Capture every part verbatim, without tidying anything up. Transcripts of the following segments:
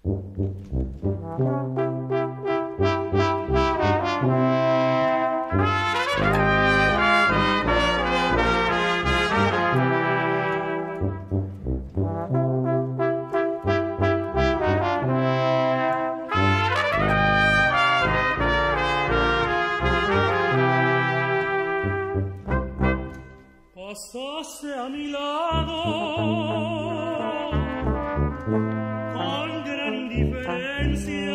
Pasase a mi lado con gran indiferencia,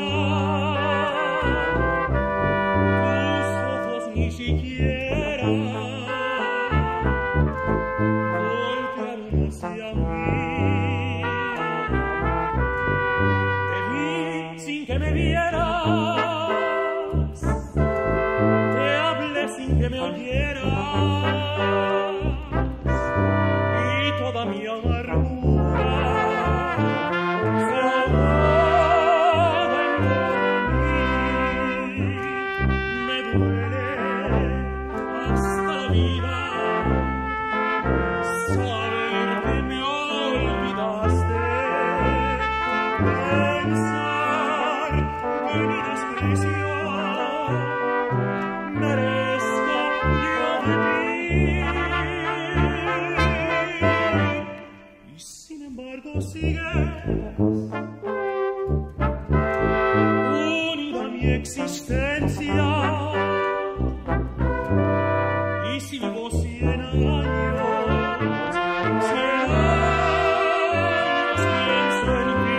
tus ojos ni siquiera voltearon hacia mí. Te vi sin que me vieras, te hablé sin que me oyeras, mi amargura se ahogó dentro de mí. Me duele hasta la vida saber que me olvidaste, pensar que mi desprecio merezco yo de ti. Sigues unida a mi existencia, y si vivo cien años, cien años pienso en ti.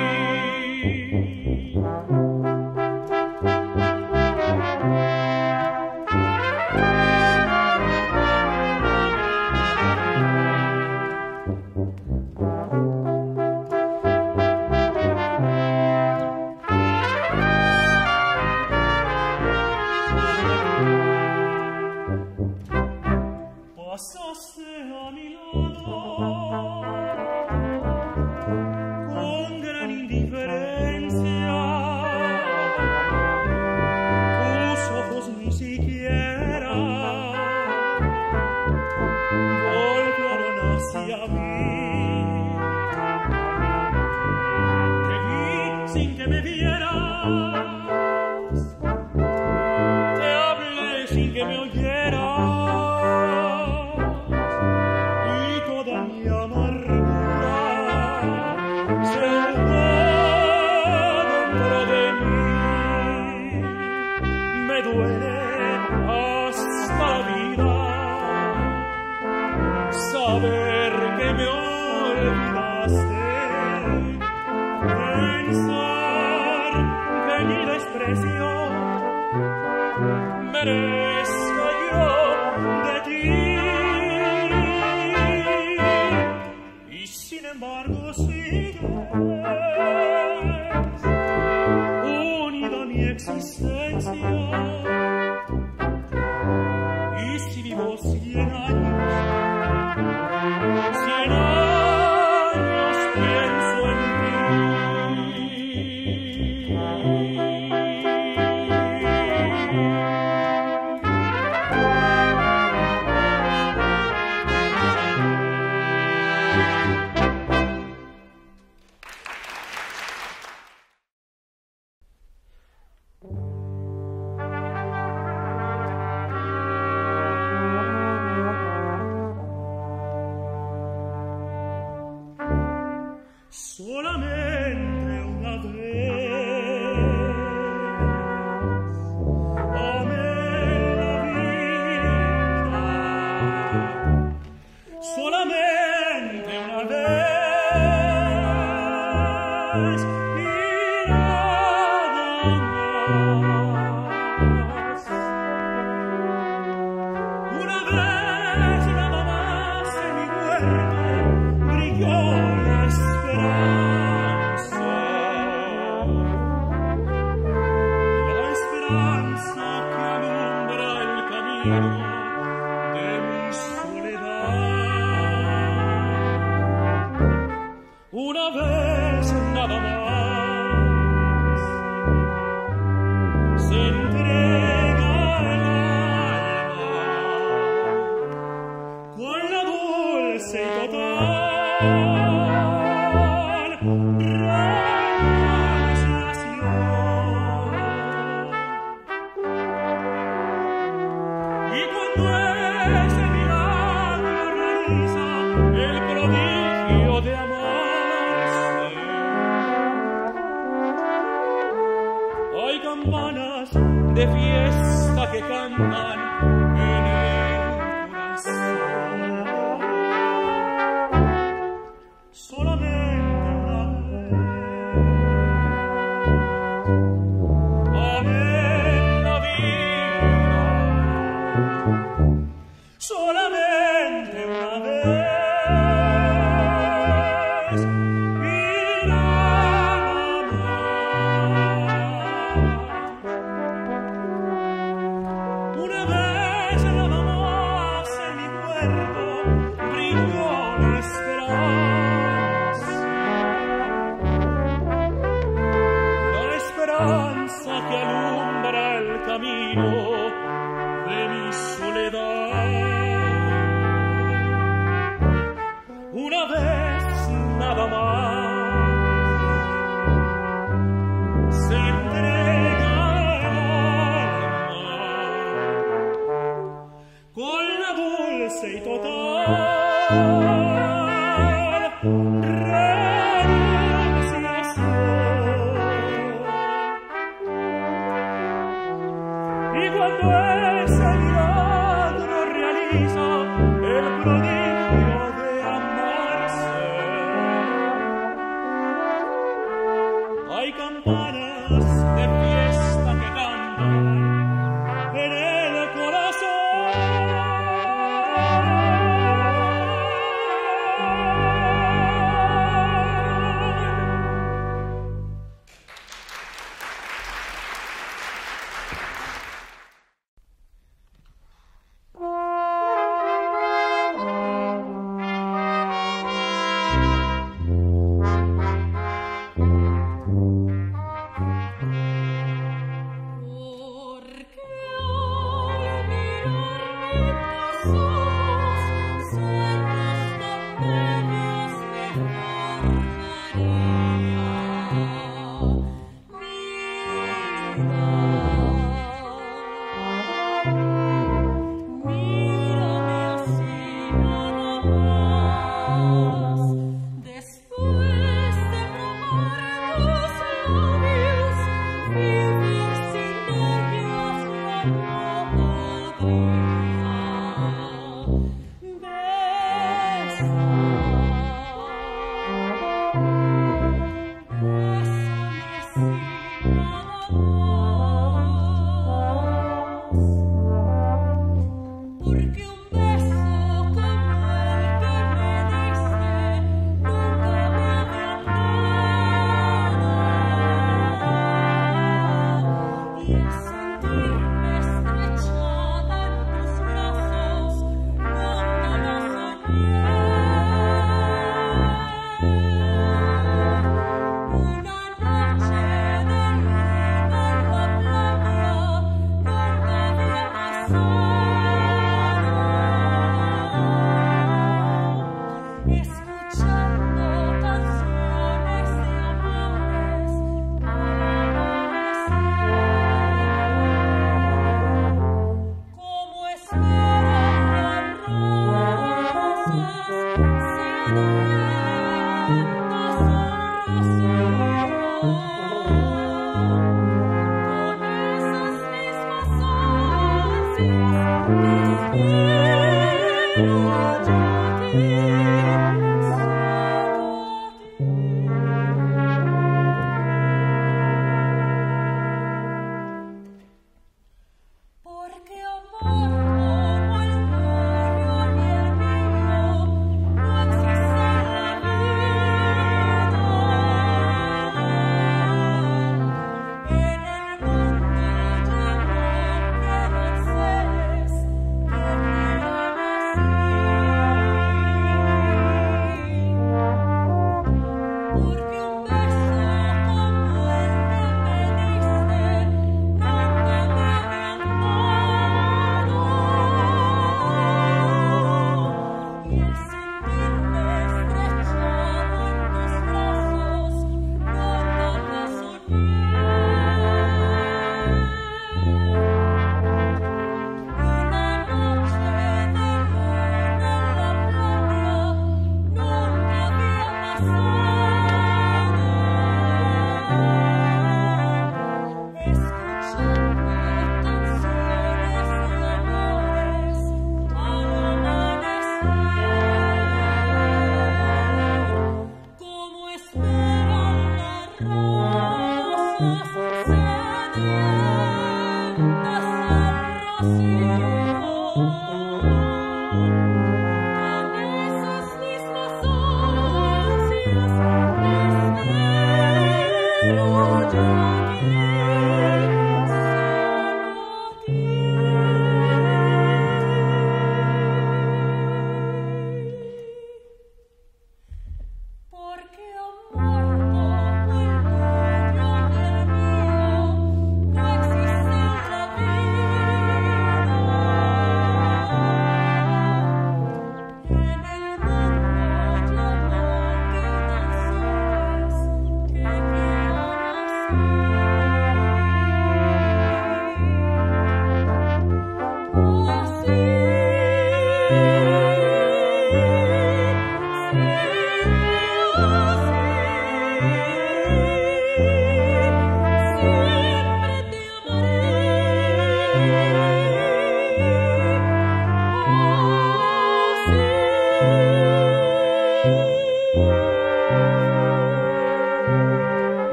Pasaste a mi lado con gran indiferencia, tus ojos ni siquiera volvieron hacia mí. Te vi sin que me vieras, te hablé sin que me oyeras, me duele hasta la vida saber que me olvidaste, pensar que mi desprecio merezco yo de ti. Y sin embargo sigues unida a mi existencia, y si vivo cien años, cien años pienso en ti. Solamente una vez amé la vida, solamente una vez y nada más. Una vez y nada más en mi huerto brilló la esperanza, la esperanza que alumbra el camino de mi soledad. Una vez nada más se entrega el alma con la dulce y total prodigio de amarse. Hay campanas de fiesta que cantan en el corazón. Solamente una vez amé la vida, solamente una vez vine a amar. Una vez nada más en mi cuerpo brilló la esperanza, la esperanza que alumbra el camino de mi soledad. Una vez nada más se entrega el alma con la dulce y total renunciación. Y cuando ese milagro realiza el prodigio de amarse, hay campanas de fiesta que cantan en el corazón.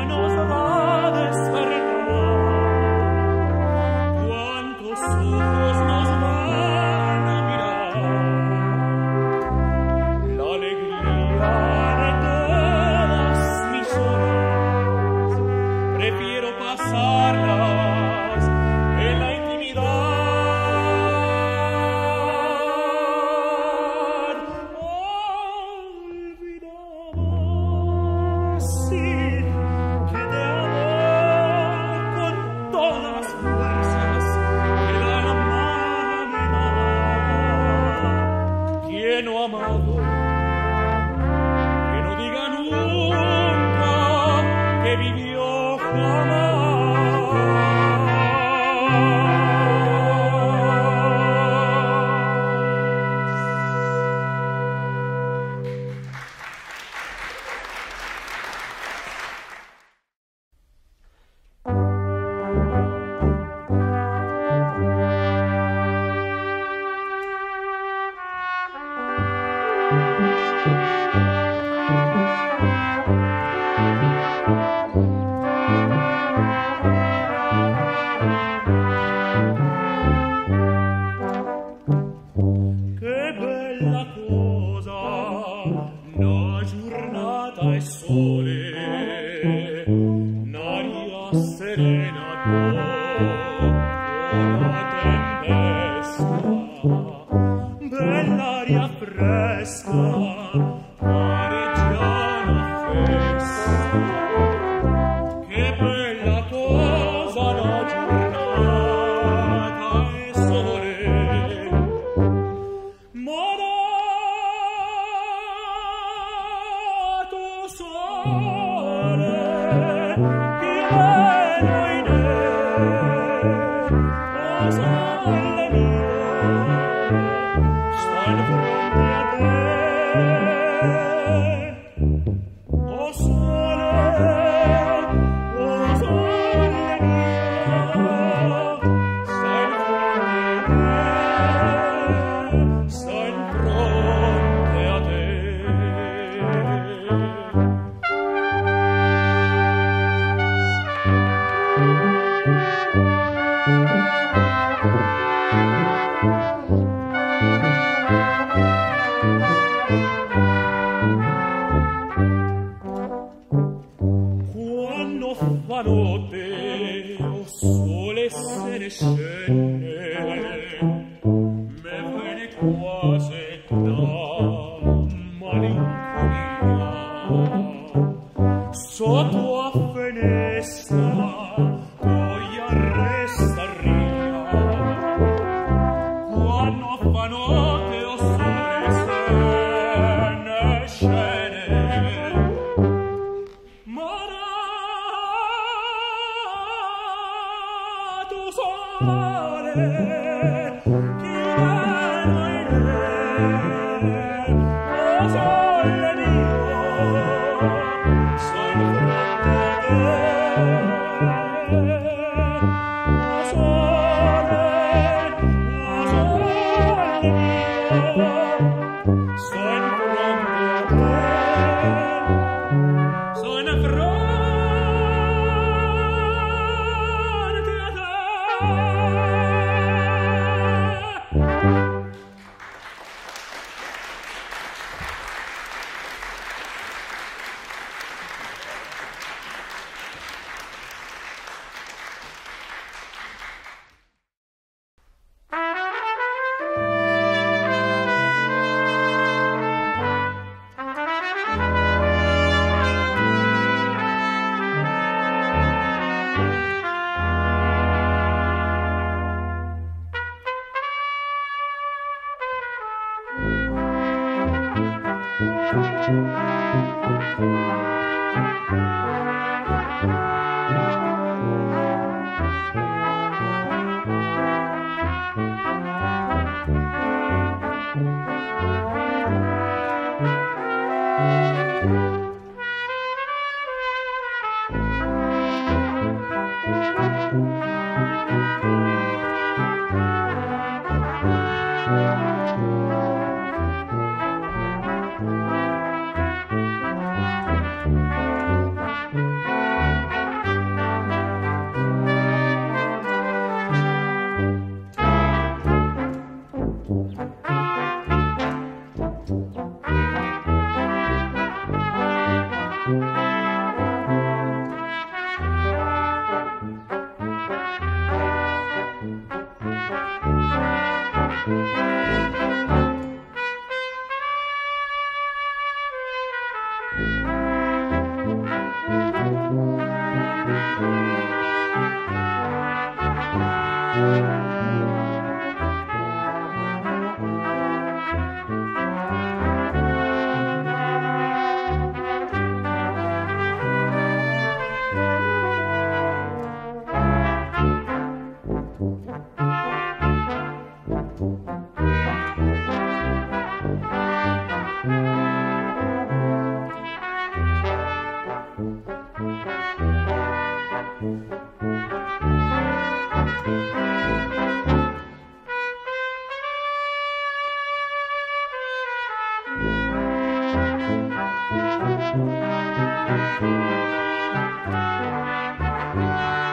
nos va a despertar. Cuántos ojos nos van a mirar. La alegría de todas mis horas prefiero pasarlas en la intimidad. Amado, que no diga nunca que vivió bell'aria fresca, mareggiana festa. Che bella cosa la giornata e sole. Morato sole, che bello in oh sole mio, sto in fronte a te. Oh sole, oh sole mio, sto in fronte a te, sto in fronte a te. Quando fa notte, oh sole se ne scende, me viene quasi da malinconia. Sotto a finestra poi resta ria. Quando fa notte, oh sole se ne scende, morato sole, che bello in te. Oh sole mio, sto in fronte a te. Oh sole, oh sole mio, sto in fronte a te. Sto in fronte a te.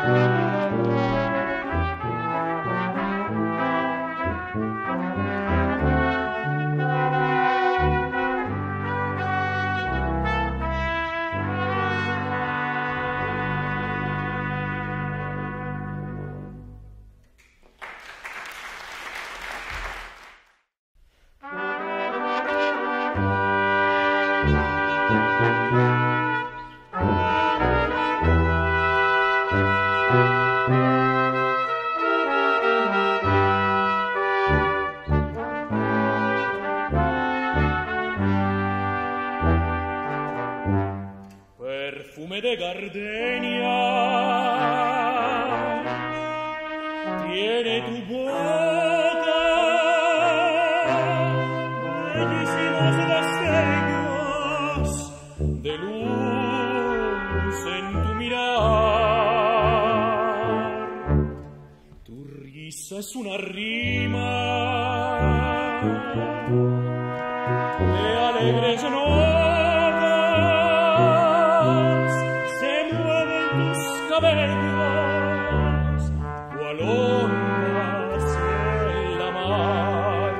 Perfume de gardenia tiene tu boca, bellísimos destellos de luz en tu mirar. Tu risa es una rima de alegres notas, se mueven tus cabellos cual ondas en la mar.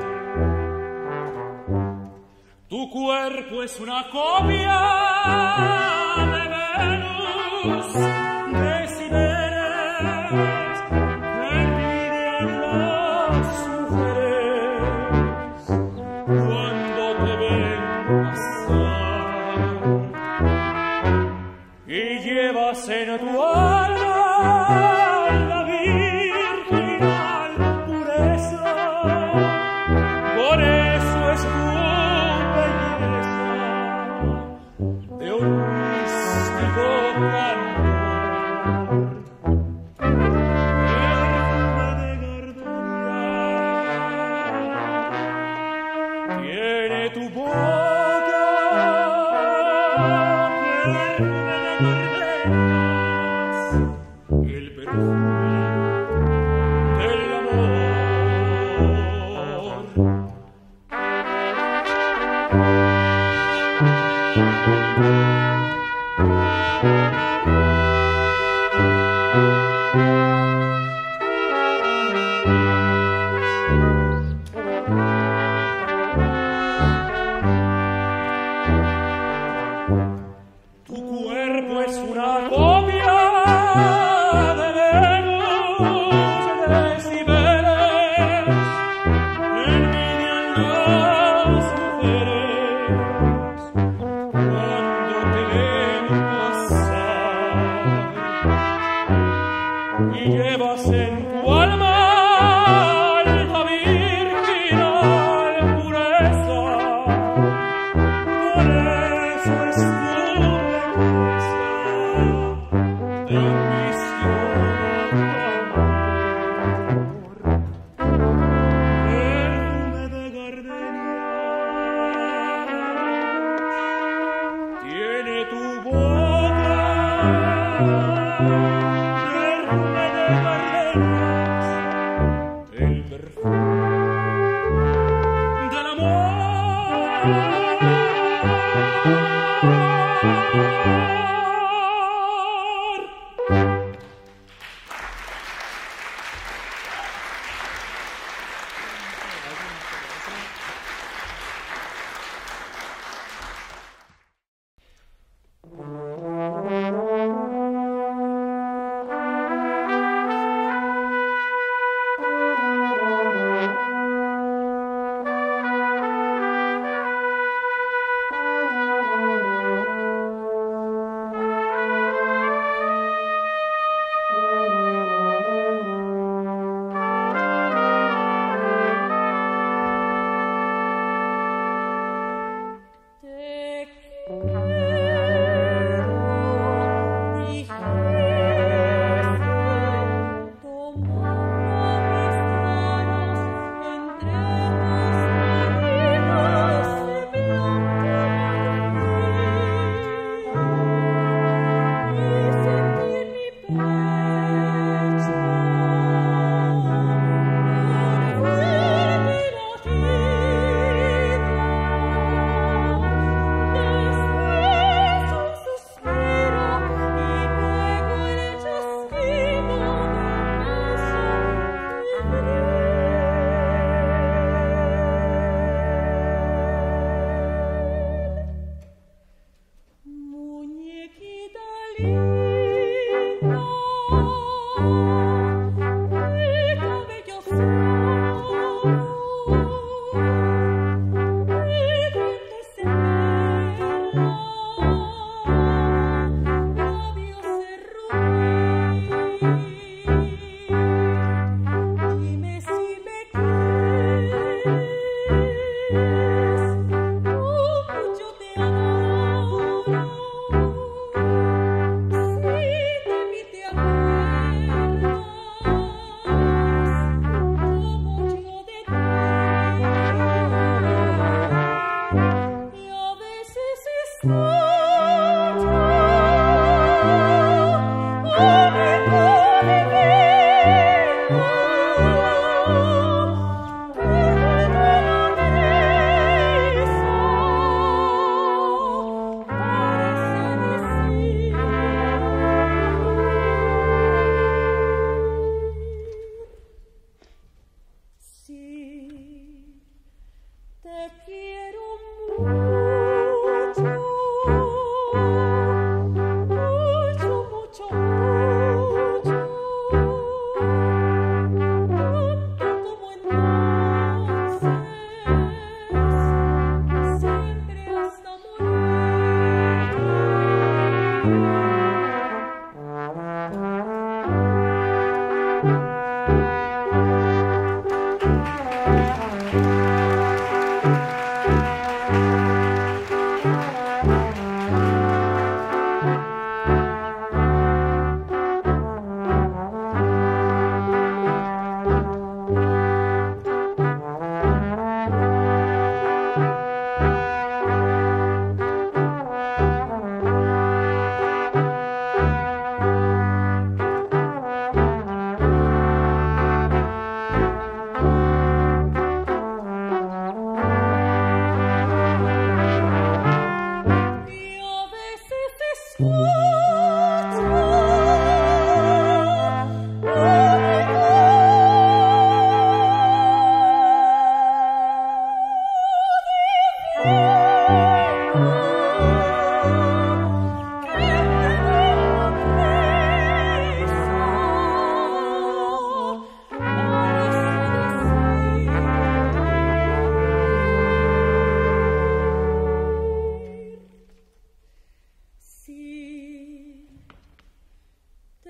Tu cuerpo es una copia de Venus, de Cibeles, que envidian las mujeres cuando te ven pasar. Y llevas en tu alma la virginal pureza, por eso es tu belleza de un místico cantor. Perfume de gardenia tiene tu boca, perfume de gardenias, el perfume del amor. Tu cuerpo es una copia de Venus, de Cibeles, envidian las mujeres cuando te ven pasar. Y llevas en tu alma la virginal pureza, por eso es tu belleza de un místico amor. Perfume de gardenias tiene tu boca, perfume de gardenias, el perfume del amor.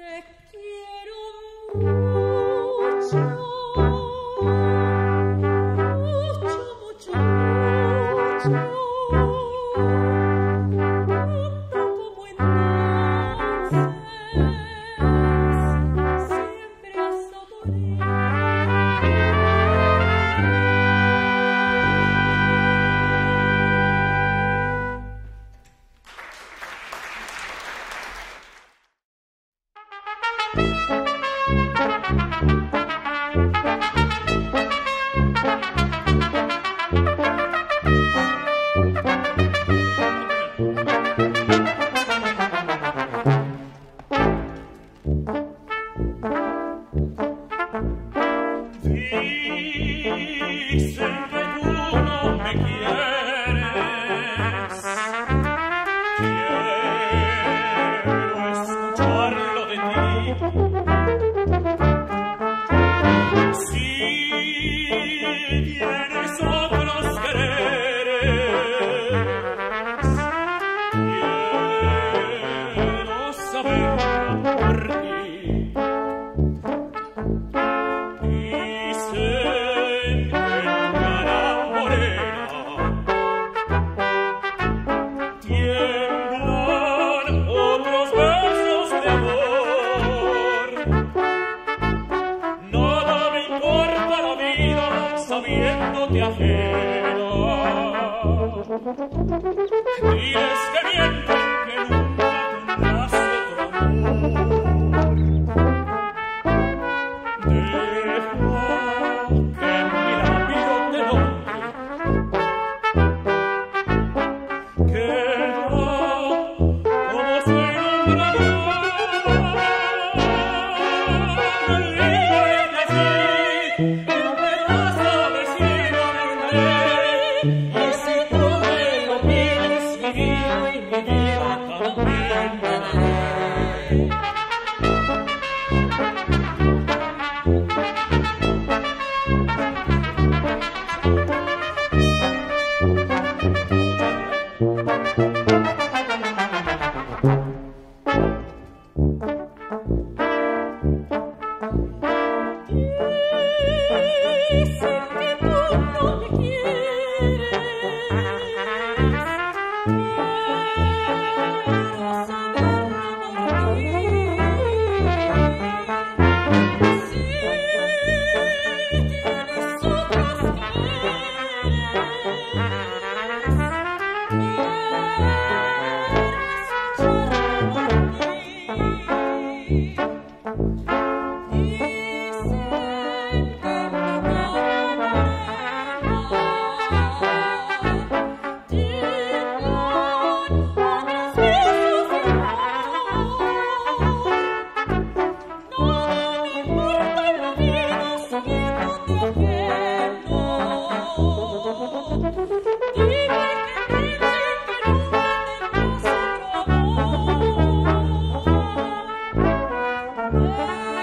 Yeah.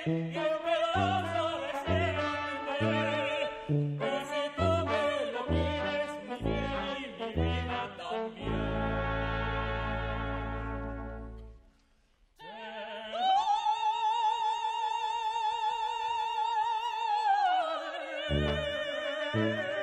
y un pedazo de siempre. Y si tú me lo pides, mi cielo y mi vida también. Te